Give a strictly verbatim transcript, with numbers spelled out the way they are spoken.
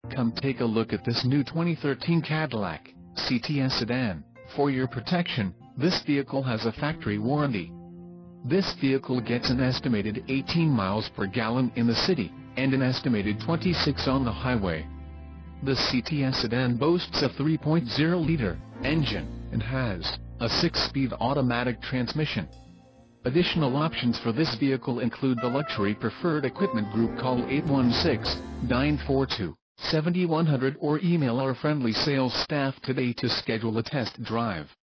Come take a look at this new twenty thirteen Cadillac C T S Sedan. For your protection, this vehicle has a factory warranty. This vehicle gets an estimated eighteen miles per gallon in the city, and an estimated twenty-six on the highway. The C T S Sedan boasts a three point oh liter engine, and has a six-speed automatic transmission. Additional options for this vehicle include the Luxury Preferred Equipment Group. Call eight one six, nine four two, seven one zero zero or email our friendly sales staff today to schedule a test drive.